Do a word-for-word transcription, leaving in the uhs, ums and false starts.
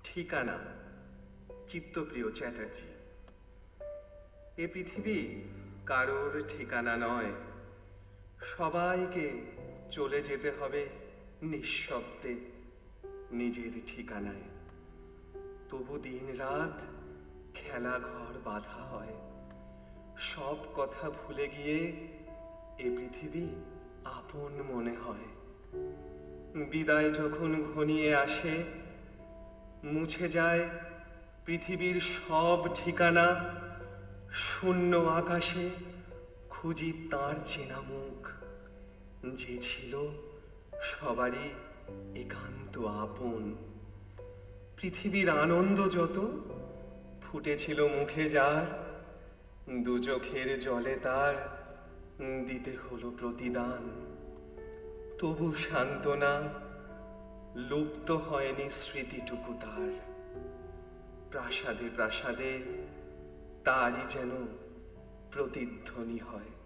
ঠিকানা চিত্তপ্রিয় চ্যাটার্জি। এ পৃথিবী কারোর ঠিকানা নয়, সবাইকে চলে যেতে হবে নিঃশব্দে নিজের ঠিকানায়। তবু দিন রাত খেলাঘর বাঁধা হয়, সব কথা ভুলে গিয়ে এ পৃথিবী আপন মনে হয়। বিদায় যখন ঘনিয়ে আসে, মুছে যায় পৃথিবীর সব ঠিকানা। শূন্য আকাশে খুঁজি তাঁর চেনা মুখ, যে ছিল সবারই একান্ত আপন। পৃথিবীর আনন্দ যত ফুটেছিল মুখে যার, দু চোখের জলে তার দিতে হলো প্রতিদান। তবু সান্ত্বনা, লুপ্ত হয়নি স্মৃতিটুকু তার। প্রাসাদে প্রাসাদে তারই যেন প্রতিধ্বনি হয়।